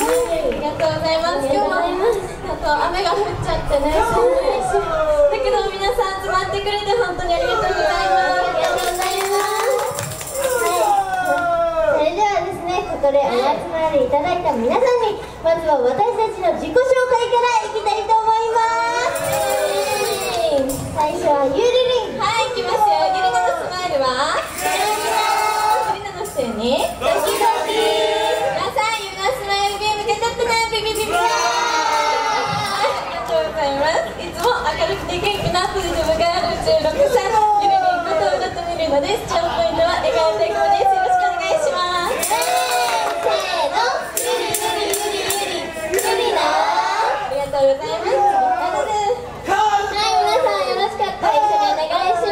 りがとうございます。今日も雨が降っちゃってね、寒いし、だけど皆さん集まってくれて本当にありがとうございます。ありがとうございます。 はい、それではですね、ここでお集まりいただいた皆さんにまずは私たちの自己紹介からいきたいと思います。最初はゆりりん。 はい、いきますよ。ゆりなのスマイルはゆりなの視点にドキドキ。皆さん、ゆりなスマイルゲームゲットってね、ビビビビ。いつも明るくて元気なポジティブがある16歳ゆりりんこと浦戸みるのです。チャンポイントは笑顔成功です。よろしくお願いします。 せーの、ゆりゆりゆりゆりゆりな。 ありがとうございます。 はい、皆さんよろしかったら一緒にお願いします。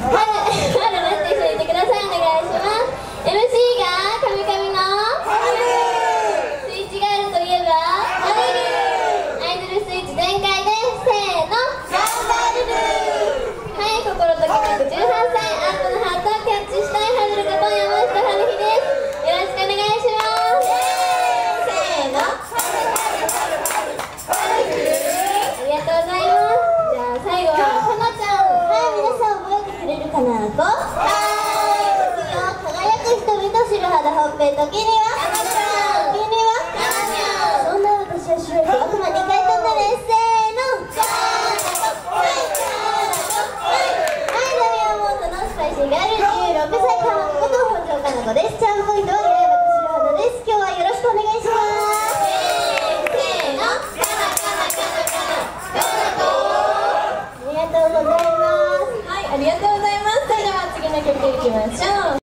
春のって一緒にいてください。お願いします。 MC がカミカミのスイッチガールといえばアイドルスイッチ全開です。せーの、頑張る。はい、心ときめく18歳、アートのハートをキャッチしたいハルルこと山下春日です。よろしくお願いします。せーの、ありがとうございます。じゃあ最後はかなちゃん。はい、皆さん覚えてくれるかな。輝く瞳と白肌ほっぺ、時にはかなちゃん、時にはかなちゃん。そんな私は白い悪魔2回飛んだです。せーの、はい、ダミアンモートのスパイシーガール16歳かなこと本庄かな子です。チャームポイントは八重歯と白肌です。今日はよろしくお願いします。せーの、かなかなかなかなかな子。ありがとうございます。 はい、ありがとうございます。それでは次の曲いきましょう。